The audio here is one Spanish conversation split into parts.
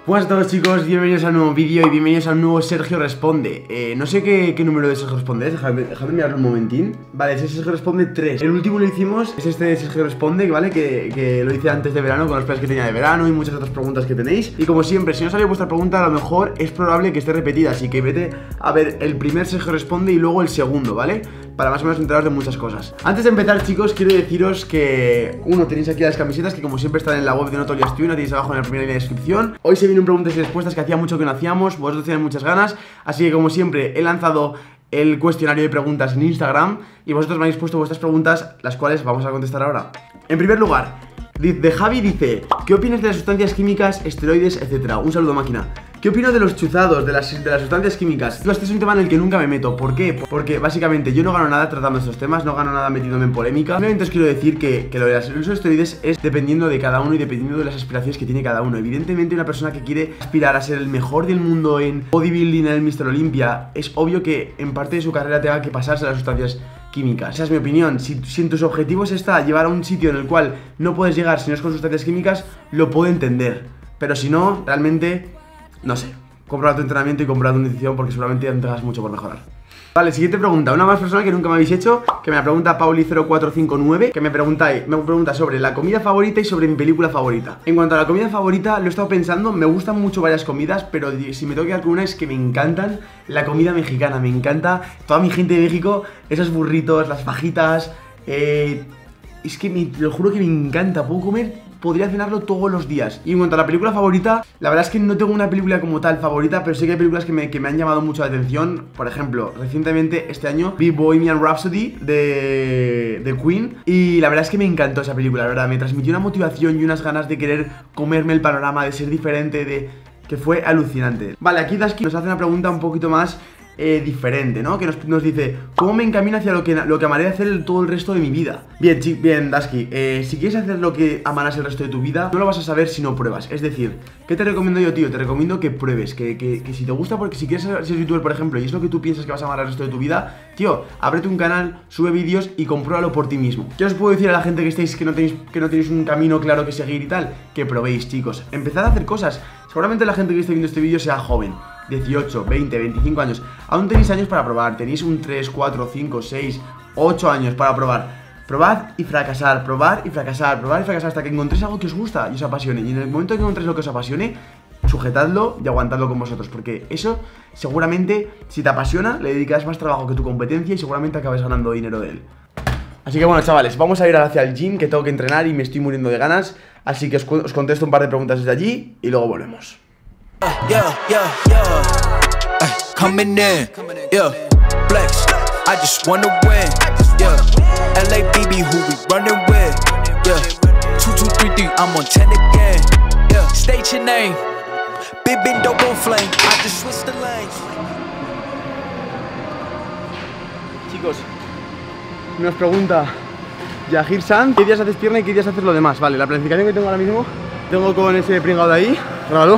Buenas a todos chicos, bienvenidos a un nuevo vídeo y bienvenidos a un nuevo Sergio Responde. No sé qué número de Sergio Responde es, dejadme mirarlo un momentín. Vale, ese Sergio Responde 3. El último lo hicimos, es este Sergio Responde, ¿vale? Que lo hice antes de verano, con los planes que tenía de verano y muchas otras preguntas que tenéis. Y como siempre, si no salió vuestra pregunta, a lo mejor es probable que esté repetida, así que vete a ver el primer Sergio Responde y luego el segundo, ¿vale? Para más o menos enteraros de muchas cosas. Antes de empezar, chicos, quiero deciros que tenéis aquí las camisetas que como siempre están en la web de Notolia Studio, la tenéis abajo en la primera línea de descripción. Hoy se vienen preguntas y respuestas que hacía mucho que no hacíamos, vosotros tenéis muchas ganas, así que como siempre he lanzado el cuestionario de preguntas en Instagram y vosotros me habéis puesto vuestras preguntas, las cuales vamos a contestar ahora. En primer lugar, de Javi dice: ¿qué opinas de las sustancias químicas, esteroides, etcétera? Un saludo, máquina. ¿Qué opino de los chuzados, de las sustancias químicas? Este es un tema en el que nunca me meto. ¿Por qué? Porque básicamente yo no gano nada tratando estos temas, no gano nada metiéndome en polémica. Simplemente os quiero decir que lo de los esteroides es dependiendo de cada uno y dependiendo de las aspiraciones que tiene cada uno. Evidentemente una persona que quiere aspirar a ser el mejor del mundo en bodybuilding, en el Mr. Olympia, es obvio que en parte de su carrera tenga que pasarse a las sustancias químicas. Esa es mi opinión. Si en tus objetivos está llevar a un sitio en el cual no puedes llegar si no es con sustancias químicas, lo puedo entender. Pero si no, realmente, no sé, compra tu entrenamiento y compra tu nutrición porque seguramente ya no tengas mucho por mejorar. Vale, siguiente pregunta, una más personal que nunca me habéis hecho, que me la pregunta Pauli0459, que me pregunta sobre la comida favorita y sobre mi película favorita. En cuanto a la comida favorita, lo he estado pensando, me gustan mucho varias comidas, pero si me tengo que quedar con una es que me encantan la comida mexicana, me encanta toda mi gente de México, esos burritos, las fajitas, es que lo juro que me encanta, puedo comer, podría cenarlo todos los días. Y en cuanto a la película favorita, la verdad es que no tengo una película como tal favorita, pero sí que hay películas que me han llamado mucho la atención. Por ejemplo, recientemente, este año, vi Bohemian Rhapsody de Queen, y la verdad es que me encantó esa película, la verdad, me transmitió una motivación y unas ganas de querer comerme el panorama, de ser diferente, que fue alucinante. Vale, aquí Dasky nos hace una pregunta un poquito más diferente, ¿no? Que nos dice: ¿cómo me encamino hacia lo que amaré hacer todo el resto de mi vida? Bien, Dasky, si quieres hacer lo que amarás el resto de tu vida, no lo vas a saber si no pruebas. Es decir, ¿qué te recomiendo yo, tío? Te recomiendo que pruebes, que si te gusta, porque si quieres ser youtuber, por ejemplo, y es lo que tú piensas que vas a amar el resto de tu vida, tío, ábrete un canal, sube vídeos y compruébalo por ti mismo. ¿Qué os puedo decir a la gente que no tenéis un camino claro que seguir y tal? Que probéis, chicos, empezad a hacer cosas. Seguramente la gente que esté viendo este vídeo sea joven, 18, 20, 25 años. Aún tenéis años para probar, tenéis un 3, 4, 5, 6, 8 años para probar. Probad y fracasar, probar y fracasar, probar y fracasar hasta que encontréis algo que os gusta y os apasione. Y en el momento que encontréis lo que os apasione, sujetadlo y aguantadlo con vosotros, porque eso seguramente, si te apasiona, le dedicarás más trabajo que tu competencia y seguramente acabes ganando dinero de él. Así que bueno, chavales, vamos a ir hacia el gym, que tengo que entrenar y me estoy muriendo de ganas. Así que os contesto un par de preguntas desde allí y luego volvemos. Coming in, yeah, flex, I just wanna win, yeah, LABB who we running with, yeah, 2233, I'm on 10 again, yeah, state your name, big double flame, I just switched the lanes. Chicos, nos pregunta Yahir San, ¿qué días haces pierna y qué días haces lo demás? Vale, la planificación que tengo ahora mismo, tengo con ese pringado de ahí, grábalo.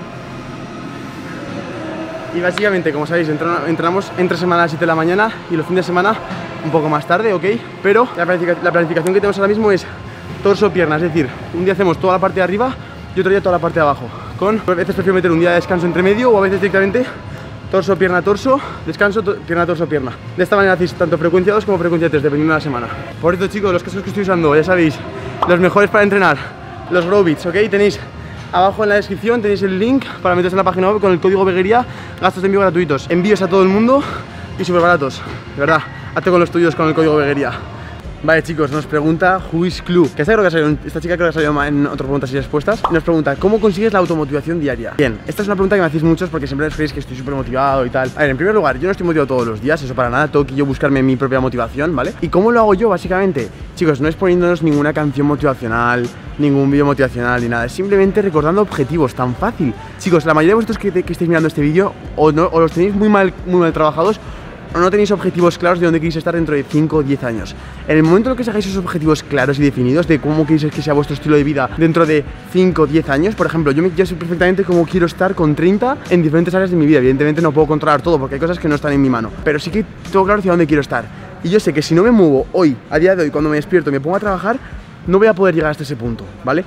Y básicamente, como sabéis, entrenamos entre semana a las 7 de la mañana y los fines de semana un poco más tarde, ¿ok? Pero la planificación que tenemos ahora mismo es torso, pierna, es decir, un día hacemos toda la parte de arriba y otro día toda la parte de abajo. A veces prefiero meter un día de descanso entre medio o a veces directamente torso, pierna, torso, descanso, pierna, torso, pierna. De esta manera hacéis tanto frecuencia 2 como frecuencia 3, dependiendo de la semana. Por esto, chicos, los casos que estoy usando, ya sabéis, los mejores para entrenar, los Growbits, ¿ok? Tenéis abajo en la descripción, tenéis el link para meteros en la página web con el código Veguería, gastos de envío gratuitos, envíos a todo el mundo y súper baratos, de verdad, hazte con los tuyos con el código Veguería. Vale, chicos, nos pregunta Juiz Club, que esta chica creo que ha salido en otras preguntas y respuestas. Nos pregunta: ¿cómo consigues la automotivación diaria? Bien, esta es una pregunta que me hacéis muchos porque siempre os creéis que estoy súper motivado y tal. A ver, en primer lugar, yo no estoy motivado todos los días, eso para nada, tengo que yo buscarme mi propia motivación, ¿vale? ¿Y cómo lo hago yo, básicamente? Chicos, no es poniéndonos ninguna canción motivacional, ningún vídeo motivacional ni nada, es simplemente recordando objetivos, tan fácil. Chicos, la mayoría de vosotros que estáis mirando este vídeo o los tenéis muy mal trabajados, o no tenéis objetivos claros de dónde queréis estar dentro de 5 o 10 años. En el momento en el que os hagáis esos objetivos claros y definidos de cómo queréis que sea vuestro estilo de vida dentro de 5 o 10 años, por ejemplo, yo sé perfectamente cómo quiero estar con 30 en diferentes áreas de mi vida. Evidentemente no puedo controlar todo porque hay cosas que no están en mi mano, pero sí que tengo claro hacia dónde quiero estar. Y yo sé que si no me muevo hoy, a día de hoy, cuando me despierto y me pongo a trabajar, no voy a poder llegar hasta ese punto, ¿vale?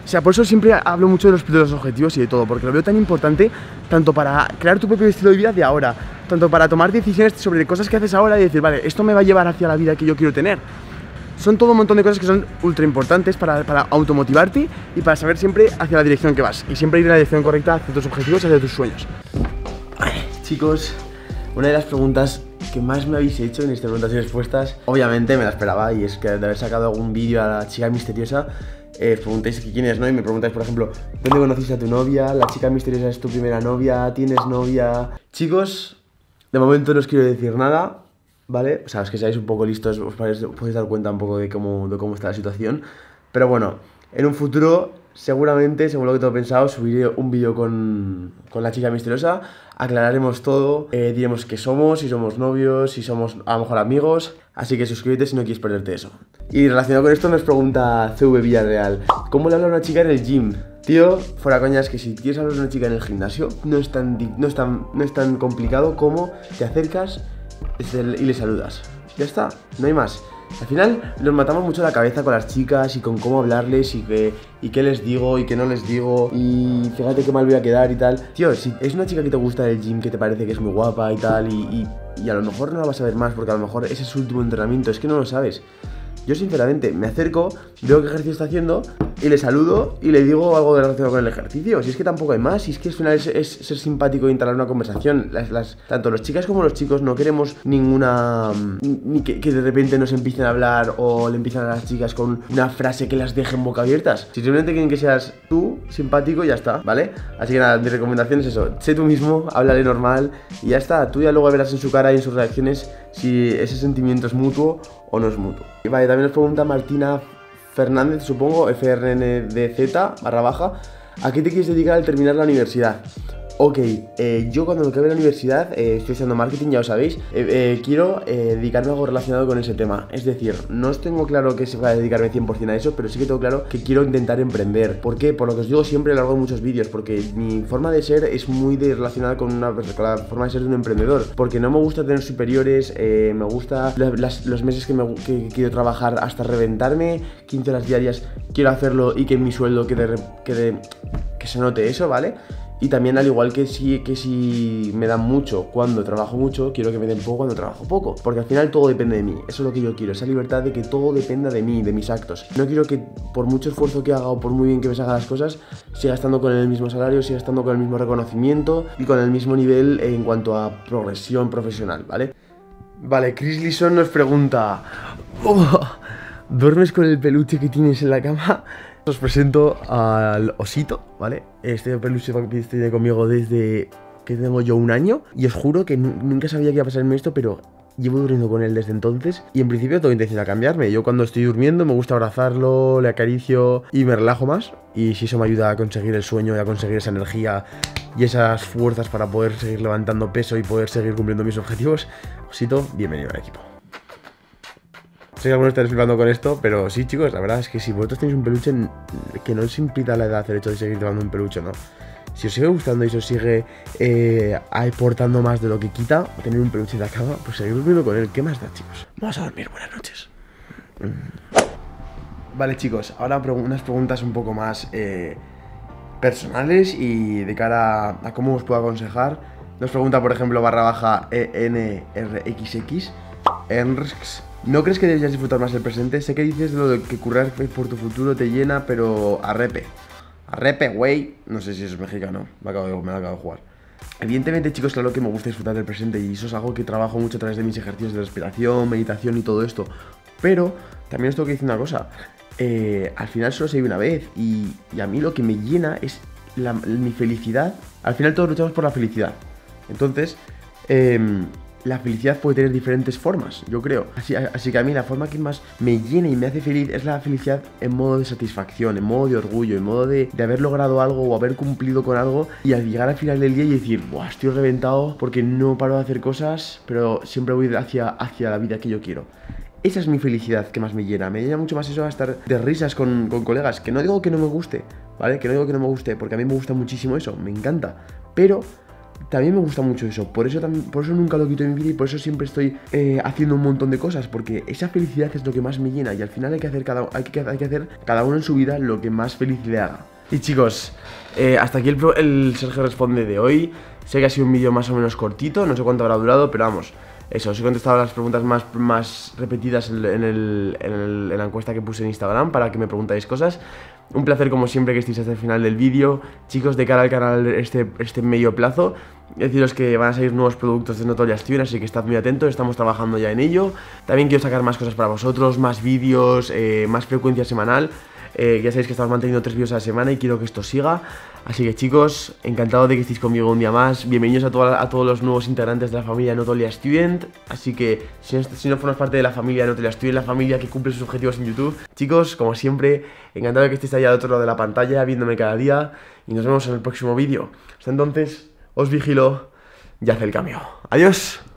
O sea, por eso siempre hablo mucho de los objetivos y de todo, porque lo veo tan importante tanto para crear tu propio estilo de vida de ahora, tanto para tomar decisiones sobre cosas que haces ahora y decir, vale, esto me va a llevar hacia la vida que yo quiero tener. Son todo un montón de cosas que son ultra importantes para automotivarte y para saber siempre hacia la dirección que vas y siempre ir en la dirección correcta hacia tus objetivos y hacia tus sueños. Chicos, una de las preguntas que más me habéis hecho en estas preguntas y respuestas, obviamente me la esperaba, y es que de haber sacado algún vídeo a la chica misteriosa, os preguntáis quién es, ¿no? Y me preguntáis, por ejemplo, ¿dónde conociste a tu novia? ¿La chica misteriosa es tu primera novia? ¿Tienes novia? Chicos, de momento no os quiero decir nada, ¿vale? O sea, es que seáis un poco listos, os podéis dar cuenta un poco de cómo está la situación. Pero bueno, en un futuro, seguramente, según lo que tengo pensado, subiré un vídeo con la chica misteriosa. Aclararemos todo, diremos qué somos, si somos novios, si somos a lo mejor amigos. Así que suscríbete si no quieres perderte eso. Y relacionado con esto nos pregunta CV Villarreal, ¿cómo le habla a una chica en el gym? Tío, fuera coñas, que si quieres hablar a una chica en el gimnasio, no es tan complicado como te acercas y le saludas. Ya está, no hay más. Al final nos matamos mucho la cabeza con las chicas y con cómo hablarles y qué les digo y qué no les digo, y fíjate qué mal voy a quedar y tal. Tío, si es una chica que te gusta del gym, que te parece que es muy guapa y tal, y a lo mejor no la vas a ver más porque a lo mejor ese es su último entrenamiento, es que no lo sabes. Yo sinceramente me acerco, veo qué ejercicio está haciendo y le saludo y le digo algo relacionado con el ejercicio. Si es que tampoco hay más, si es que al final es ser simpático e entablar una conversación. Tanto las chicas como los chicos no queremos ninguna... ni que de repente nos empiecen a hablar o le empiezan a las chicas con una frase que las deje en boca abiertas. Si simplemente quieren que seas tú, simpático, ya está, ¿vale? Así que nada, mi recomendación es eso, sé tú mismo, háblale normal y ya está. Tú ya luego verás en su cara y en sus reacciones si ese sentimiento es mutuo o no es mutuo. Y vale, también nos pregunta Martina Fernández, supongo, FRNDZ_, ¿a qué te quieres dedicar al terminar la universidad? Ok, yo cuando me acabe la universidad, estoy estudiando marketing, ya lo sabéis, quiero dedicarme a algo relacionado con ese tema. Es decir, no os tengo claro que se va a dedicarme 100% a eso, pero sí que tengo claro que quiero intentar emprender. ¿Por qué? Por lo que os digo siempre a lo largo de muchos vídeos, porque mi forma de ser es muy relacionada con la forma de ser de un emprendedor. Porque no me gusta tener superiores, me gusta los meses que quiero trabajar hasta reventarme, 15 horas diarias, quiero hacerlo y que en mi sueldo que se note eso, ¿vale? Y también al igual que si me dan mucho cuando trabajo mucho, quiero que me den poco cuando trabajo poco. Porque al final todo depende de mí, eso es lo que yo quiero, esa libertad de que todo dependa de mí, de mis actos. No quiero que por mucho esfuerzo que haga o por muy bien que me salga las cosas, siga estando con el mismo salario, siga estando con el mismo reconocimiento y con el mismo nivel en cuanto a progresión profesional, ¿vale? Vale, Chris Lison nos pregunta, ¿duermes con el peluche que tienes en la cama? Os presento al osito, ¿vale? Este peluche que tiene conmigo desde que tengo yo 1 año. Y os juro que nunca sabía que iba a pasarme esto, pero llevo durmiendo con él desde entonces. Y en principio tengo intención de cambiarme. Yo cuando estoy durmiendo me gusta abrazarlo, le acaricio y me relajo más. Y si eso me ayuda a conseguir el sueño y a conseguir esa energía y esas fuerzas para poder seguir levantando peso y poder seguir cumpliendo mis objetivos, osito, bienvenido al equipo. Sé que algunos estáis flipando con esto, pero sí, chicos, la verdad es que si vosotros tenéis un peluche, que no os impida la edad el hecho de seguir llevando un peluche, ¿no? Si os sigue gustando y si os sigue aportando más de lo que quita, tener un peluche en la cama, pues seguid durmiendo con él. ¿Qué más da, chicos? Vamos a dormir, buenas noches. Vale, chicos, ahora unas preguntas un poco más personales y de cara a cómo os puedo aconsejar. Nos pregunta, por ejemplo, _ENRXX, Enrx. ¿No crees que deberías disfrutar más el presente? Sé que dices lo de que currar por tu futuro te llena, pero arrepe, güey. No sé si eso es mexicano, me lo acabo de jugar. Evidentemente, chicos, claro que me gusta disfrutar del presente y eso es algo que trabajo mucho a través de mis ejercicios de respiración, meditación y todo esto. Pero también os tengo que decir una cosa, al final solo se vive una vez y a mí lo que me llena es mi felicidad. Al final todos luchamos por la felicidad. Entonces, la felicidad puede tener diferentes formas, yo creo. Así que a mí la forma que más me llena y me hace feliz es la felicidad en modo de satisfacción, en modo de orgullo, en modo de haber logrado algo o haber cumplido con algo y al llegar al final del día y decir, ¡buah! Estoy reventado porque no paro de hacer cosas, pero siempre voy hacia la vida que yo quiero. Esa es mi felicidad que más me llena. Me llena mucho más eso a estar de risas con colegas. Que no digo que no me guste, ¿vale? Que no digo que no me guste, porque a mí me gusta muchísimo eso, me encanta. Pero también me gusta mucho eso. Por eso nunca lo quito de mi vida y por eso siempre estoy haciendo un montón de cosas. Porque esa felicidad es lo que más me llena. Y al final hay que hacer cada uno en su vida lo que más feliz le haga. Y chicos, hasta aquí el Sergio Responde de hoy. Sé que ha sido un vídeo más o menos cortito, no sé cuánto habrá durado, pero vamos, eso, os he contestado las preguntas más repetidas en la encuesta que puse en Instagram para que me preguntáis cosas. Un placer como siempre que estéis hasta el final del vídeo. Chicos, de cara al canal este medio plazo, deciros que van a salir nuevos productos de Notolia Student, así que estad muy atentos, estamos trabajando ya en ello. También quiero sacar más cosas para vosotros, más vídeos, más frecuencia semanal. Ya sabéis que estamos manteniendo 3 vídeos a la semana y quiero que esto siga. Así que chicos, encantado de que estéis conmigo un día más. Bienvenidos a todos los nuevos integrantes de la familia Notolia Student. Así que si no formas parte de la familia Notolia Student, la familia que cumple sus objetivos en YouTube, chicos, como siempre, encantado de que estéis allá al otro lado de la pantalla, viéndome cada día. Y nos vemos en el próximo vídeo. Hasta entonces, os vigilo y haz el cambio. Adiós.